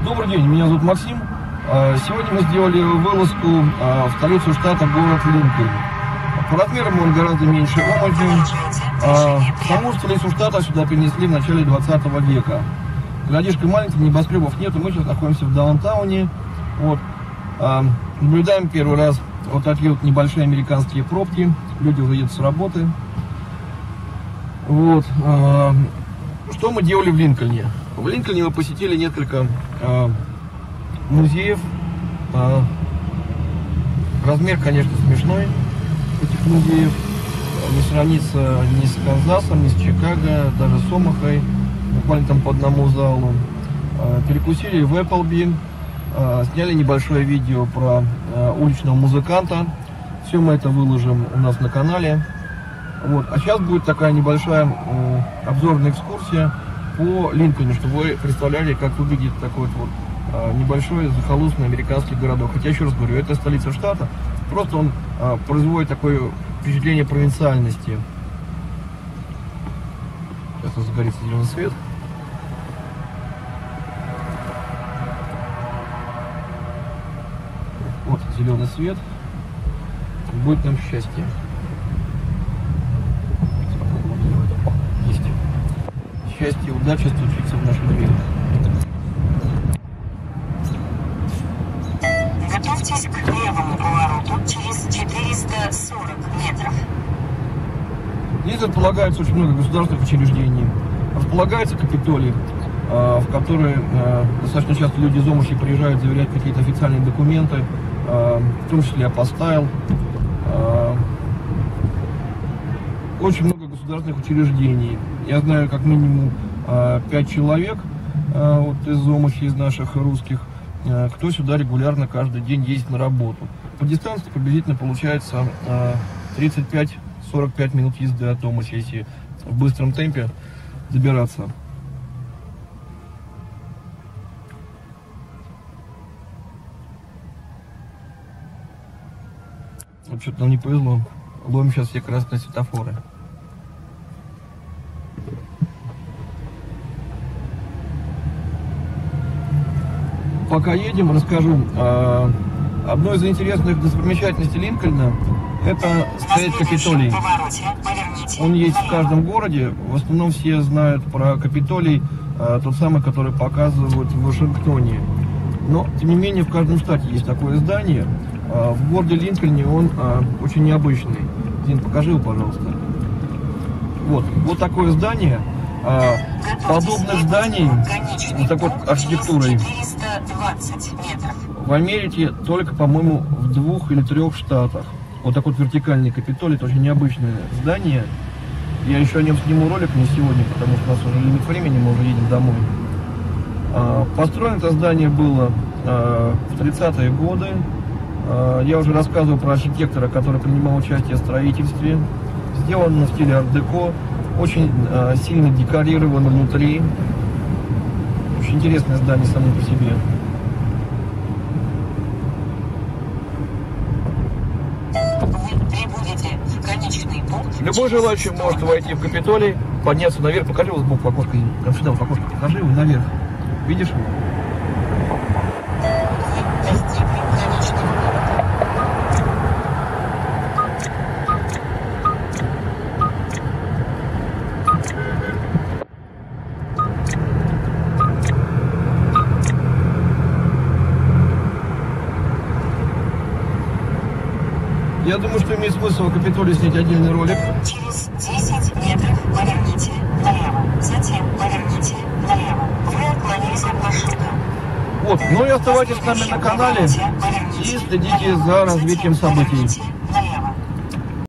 Добрый день, меня зовут Максим. Сегодня мы сделали вылазку в столицу штата, город Линкольн. По размерам он гораздо меньше Омаджи. Саму столицу штата сюда перенесли в начале 20 века. Городишко маленький, небоскребов нету, мы сейчас находимся в даунтауне. Вот. Наблюдаем первый раз вот такие вот небольшие американские пробки. Люди уже едут с работы. Вот. Что мы делали в Линкольне? В Линкольне мы посетили несколько музеев. Размер, конечно, смешной этих музеев. Не сравнится ни с Канзасом, ни с Чикаго, даже с Омахой. Буквально там по одному залу. Перекусили в Эпплби. Сняли небольшое видео про уличного музыканта. Все мы это выложим у нас на канале. Вот. А сейчас будет такая небольшая обзорная экскурсия по Линкольну, чтобы вы представляли, как выглядит такой вот небольшой захолустный американский городок. Хотя, еще раз говорю, это столица штата, просто он производит такое впечатление провинциальности. Сейчас загорится зеленый свет. Вот зеленый свет. Будет нам счастье. Есть. Счастье, удача стучится в нашу дверь. Готовьтесь к левому повороту через 440 метров. Здесь располагается очень много государственных учреждений. Располагается Капитолий, в который достаточно часто люди из Омаши приезжают заверять какие-то официальные документы, в том числе апостайл. Очень много государственных учреждений. Я знаю как минимум 5 человек вот из Омаши, из наших русских, кто сюда регулярно каждый день ездит на работу. По дистанции приблизительно получается 35-45 минут езды от Омаши, если в быстром темпе добираться. Вот что-то нам не повезло. Ловим сейчас все красные светофоры. Пока едем, расскажу. Одной из интересных достопримечательностей Линкольна это стоит Капитолий. Он есть в каждом городе. В основном все знают про Капитолий, тот самый, который показывают в Вашингтоне. Но, тем не менее, в каждом штате есть такое здание. В городе Линкольне он очень необычный. Дин, покажи его, пожалуйста. Вот такое здание. Подобных зданий с такой архитектурой в Америке только, по-моему, в 2 или 3 штатах. Вот такой вот вертикальный Капитолий, это очень необычное здание. Я еще о нем сниму ролик не сегодня, потому что у нас уже лимит времени, мы уже едем домой. Построено это здание было в 30-е годы. Я уже рассказывал про архитектора, который принимал участие в строительстве. Сделано в стиле арт-деко, очень сильно декорировано внутри. Очень интересное здание само по себе. Вы прибудете в конечный пункт. Любой желающий может войти в Капитолий, подняться наверх. Покажи его сбоку в окошко. Сюда в окошко покажи его наверх. Видишь? Я думаю, что имеет смысл в Капитолии снять отдельный ролик. Через 10 метров поверните налево, затем поверните налево. Вы отклонились от маршрута. Вот, ну и оставайтесь с нами на канале и следите за развитием событий.